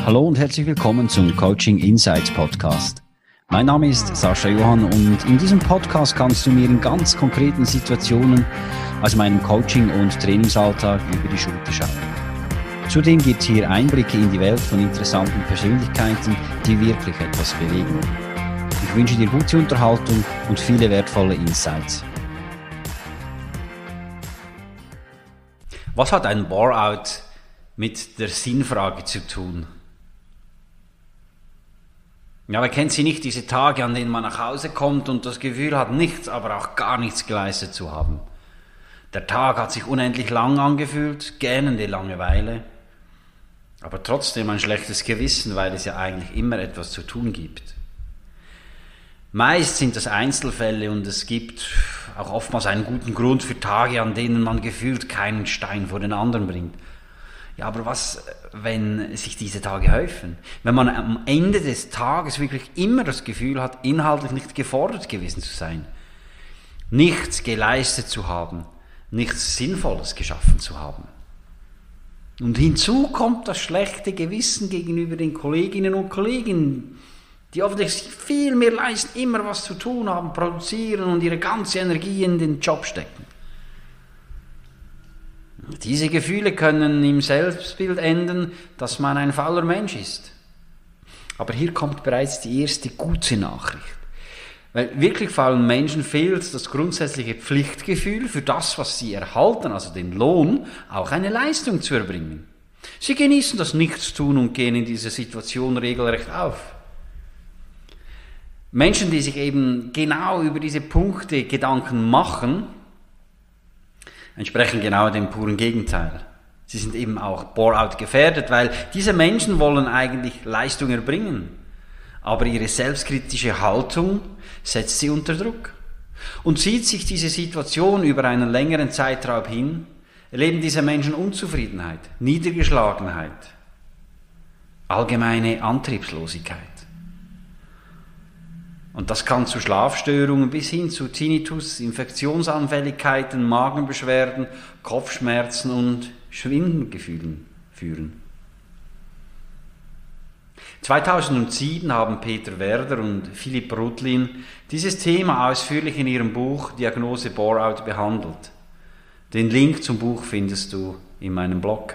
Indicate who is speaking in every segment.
Speaker 1: Hallo und herzlich willkommen zum Coaching Insights Podcast. Mein Name ist Sascha Johann und in diesem Podcast kannst du mir in ganz konkreten Situationen aus meinem Coaching- und Trainingsalltag über die Schulter schauen. Zudem gibt es hier Einblicke in die Welt von interessanten Persönlichkeiten, die wirklich etwas bewegen. Ich wünsche dir gute Unterhaltung und viele wertvolle Insights. Was hat ein Bore-out mit der Sinnfrage zu tun? Ja, wer kennt sie nicht, diese Tage, an denen man nach Hause kommt und das Gefühl hat, nichts, aber auch gar nichts geleistet zu haben. Der Tag hat sich unendlich lang angefühlt, gähnende Langeweile, aber trotzdem ein schlechtes Gewissen, weil es ja eigentlich immer etwas zu tun gibt. Meist sind das Einzelfälle und es gibt auch oftmals einen guten Grund für Tage, an denen man gefühlt keinen Stein vor den anderen bringt. Ja, aber was, wenn sich diese Tage häufen? Wenn man am Ende des Tages wirklich immer das Gefühl hat, inhaltlich nicht gefordert gewesen zu sein, nichts geleistet zu haben, nichts Sinnvolles geschaffen zu haben. Und hinzu kommt das schlechte Gewissen gegenüber den Kolleginnen und Kollegen, die offensichtlich viel mehr leisten, immer was zu tun haben, produzieren und ihre ganze Energie in den Job stecken. Diese Gefühle können im Selbstbild enden, dass man ein fauler Mensch ist. Aber hier kommt bereits die erste gute Nachricht. Weil wirklich faulen Menschen fehlt das grundsätzliche Pflichtgefühl für das, was sie erhalten, also den Lohn, auch eine Leistung zu erbringen. Sie genießen das Nichtstun und gehen in dieser Situation regelrecht auf. Menschen, die sich eben genau über diese Punkte Gedanken machen, entsprechen genau dem puren Gegenteil. Sie sind eben auch Bore-out gefährdet, weil diese Menschen wollen eigentlich Leistung erbringen. Aber ihre selbstkritische Haltung setzt sie unter Druck. Und zieht sich diese Situation über einen längeren Zeitraum hin, erleben diese Menschen Unzufriedenheit, Niedergeschlagenheit, allgemeine Antriebslosigkeit. Und das kann zu Schlafstörungen bis hin zu Tinnitus, Infektionsanfälligkeiten, Magenbeschwerden, Kopfschmerzen und Schwindelgefühlen führen. 2007 haben Peter Werder und Philipp Rudlin dieses Thema ausführlich in ihrem Buch Diagnose Bore-out behandelt. Den Link zum Buch findest du in meinem Blog.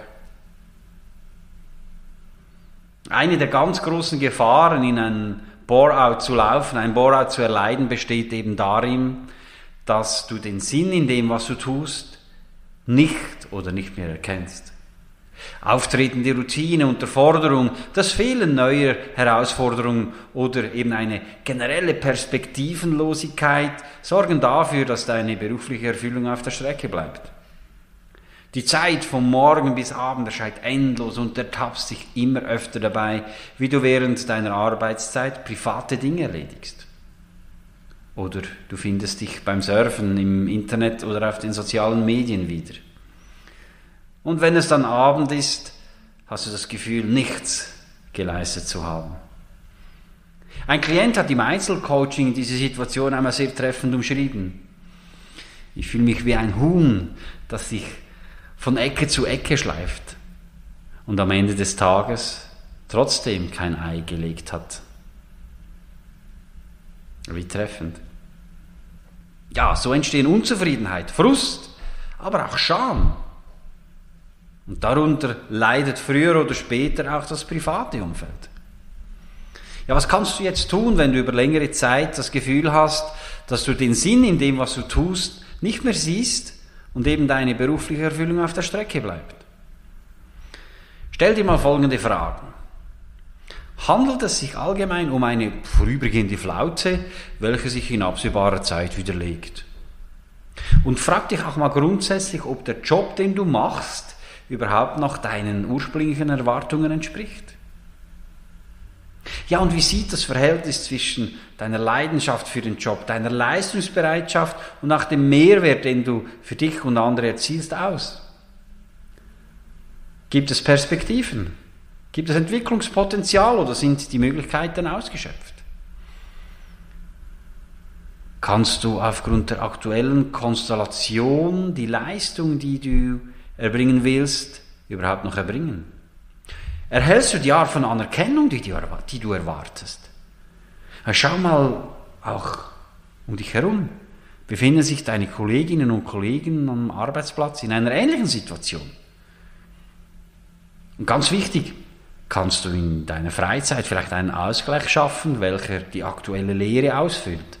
Speaker 1: Eine der ganz großen Gefahren in einem Bore-out zu laufen, ein Bore-out zu erleiden, besteht eben darin, dass du den Sinn in dem, was du tust, nicht oder nicht mehr erkennst. Auftretende Routine, Unterforderung, das Fehlen neuer Herausforderungen oder eben eine generelle Perspektivenlosigkeit sorgen dafür, dass deine berufliche Erfüllung auf der Strecke bleibt. Die Zeit vom Morgen bis Abend erscheint endlos und ertappst dich immer öfter dabei, wie du während deiner Arbeitszeit private Dinge erledigst. Oder du findest dich beim Surfen im Internet oder auf den sozialen Medien wieder. Und wenn es dann Abend ist, hast du das Gefühl, nichts geleistet zu haben. Ein Klient hat im Einzelcoaching diese Situation einmal sehr treffend umschrieben. Ich fühle mich wie ein Huhn, das sich von Ecke zu Ecke schleift und am Ende des Tages trotzdem kein Ei gelegt hat. Wie treffend. Ja, so entstehen Unzufriedenheit, Frust, aber auch Scham. Und darunter leidet früher oder später auch das private Umfeld. Ja, was kannst du jetzt tun, wenn du über längere Zeit das Gefühl hast, dass du den Sinn in dem, was du tust, nicht mehr siehst und eben deine berufliche Erfüllung auf der Strecke bleibt? Stell dir mal folgende Fragen. Handelt es sich allgemein um eine vorübergehende Flaute, welche sich in absehbarer Zeit widerlegt? Und frag dich auch mal grundsätzlich, ob der Job, den du machst, überhaupt noch deinen ursprünglichen Erwartungen entspricht. Ja, und wie sieht das Verhältnis zwischen deiner Leidenschaft für den Job, deiner Leistungsbereitschaft und auch dem Mehrwert, den du für dich und andere erzielst, aus? Gibt es Perspektiven? Gibt es Entwicklungspotenzial oder sind die Möglichkeiten ausgeschöpft? Kannst du aufgrund der aktuellen Konstellation die Leistung, die du erbringen willst, überhaupt noch erbringen? Erhältst du die Art von Anerkennung, die du erwartest? Schau mal auch um dich herum. Befinden sich deine Kolleginnen und Kollegen am Arbeitsplatz in einer ähnlichen Situation? Und ganz wichtig, kannst du in deiner Freizeit vielleicht einen Ausgleich schaffen, welcher die aktuelle Leere ausfüllt?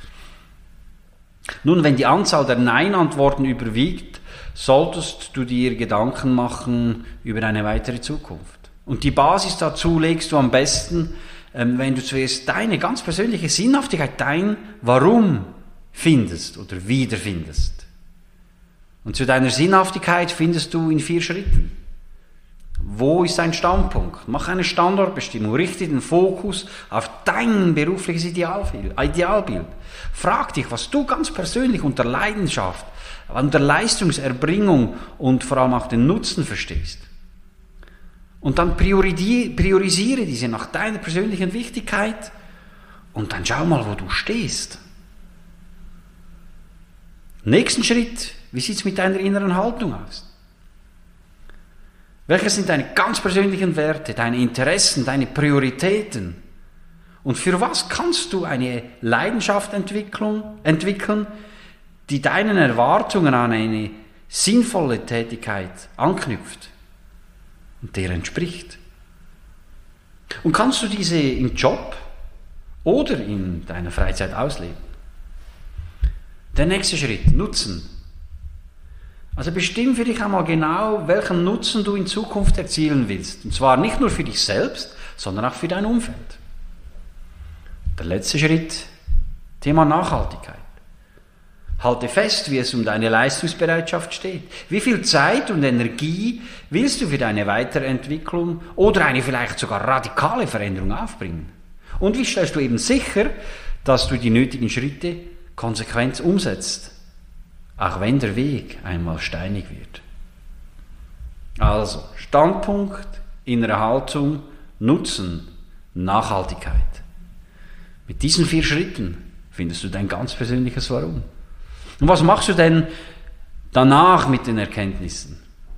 Speaker 1: Nun, wenn die Anzahl der Nein-Antworten überwiegt, solltest du dir Gedanken machen über deine weitere Zukunft. Und die Basis dazu legst du am besten, wenn du zuerst deine ganz persönliche Sinnhaftigkeit, dein Warum findest oder wiederfindest. Und zu deiner Sinnhaftigkeit findest du in 4 Schritten. Wo ist dein Standpunkt? Mach eine Standortbestimmung, richte den Fokus auf dein berufliches Idealbild. Frag dich, was du ganz persönlich unter Leidenschaft, unter Leistungserbringung und vor allem auch den Nutzen verstehst. Und dann priorisiere diese nach deiner persönlichen Wichtigkeit und dann schau mal, wo du stehst. Nächsten Schritt, wie sieht es mit deiner inneren Haltung aus? Welche sind deine ganz persönlichen Werte, deine Interessen, deine Prioritäten? Und für was kannst du eine Leidenschaft entwickeln, die deinen Erwartungen an eine sinnvolle Tätigkeit anknüpft und der entspricht? Und kannst du diese im Job oder in deiner Freizeit ausleben? Der nächste Schritt, Nutzen. Also bestimm für dich einmal genau, welchen Nutzen du in Zukunft erzielen willst. Und zwar nicht nur für dich selbst, sondern auch für dein Umfeld. Der letzte Schritt, Thema Nachhaltigkeit. Halte fest, wie es um deine Leistungsbereitschaft steht. Wie viel Zeit und Energie willst du für deine Weiterentwicklung oder eine vielleicht sogar radikale Veränderung aufbringen? Und wie stellst du eben sicher, dass du die nötigen Schritte konsequent umsetzt? Auch wenn der Weg einmal steinig wird. Also, Standpunkt, innere Haltung, Nutzen, Nachhaltigkeit. Mit diesen 4 Schritten findest du dein ganz persönliches Warum. Und was machst du denn danach mit den Erkenntnissen?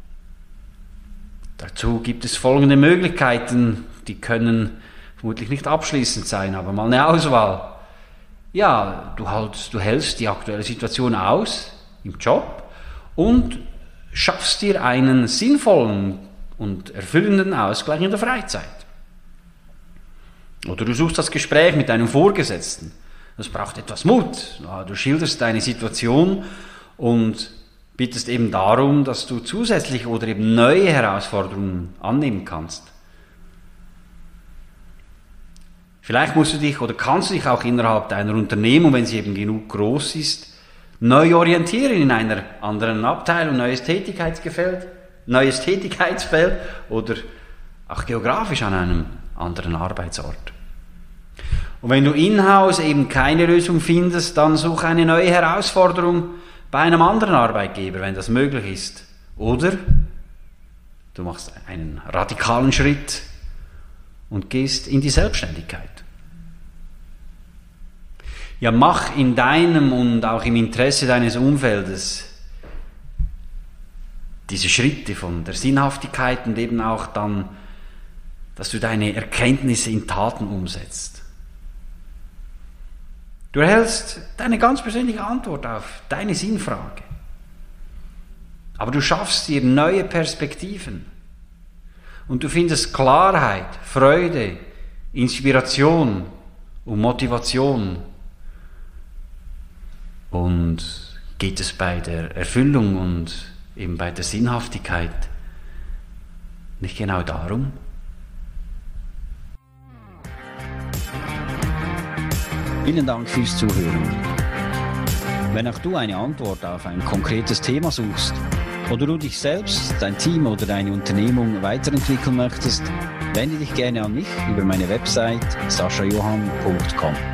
Speaker 1: Dazu gibt es folgende Möglichkeiten, die können vermutlich nicht abschließend sein, aber mal eine Auswahl. Ja, du hältst die aktuelle Situation aus im Job und schaffst dir einen sinnvollen und erfüllenden Ausgleich in der Freizeit. Oder du suchst das Gespräch mit deinem Vorgesetzten. Das braucht etwas Mut. Du schilderst deine Situation und bittest eben darum, dass du zusätzliche oder eben neue Herausforderungen annehmen kannst. Vielleicht musst du dich oder kannst du dich auch innerhalb deiner Unternehmung, wenn sie eben genug groß ist, neu orientieren in einer anderen Abteilung, neues Tätigkeitsfeld oder auch geografisch an einem anderen Arbeitsort. Und wenn du in-house eben keine Lösung findest, dann such eine neue Herausforderung bei einem anderen Arbeitgeber, wenn das möglich ist. Oder du machst einen radikalen Schritt und gehst in die Selbstständigkeit. Ja, mach in deinem und auch im Interesse deines Umfeldes diese Schritte von der Sinnhaftigkeit und eben auch dann, dass du deine Erkenntnisse in Taten umsetzt. Du erhältst deine ganz persönliche Antwort auf deine Sinnfrage. Aber du schaffst dir neue Perspektiven. Und du findest Klarheit, Freude, Inspiration und Motivation. Und geht es bei der Erfüllung und eben bei der Sinnhaftigkeit nicht genau darum?
Speaker 2: Vielen Dank fürs Zuhören. Wenn auch du eine Antwort auf ein konkretes Thema suchst oder du dich selbst, dein Team oder deine Unternehmung weiterentwickeln möchtest, wende dich gerne an mich über meine Website saschajohann.com.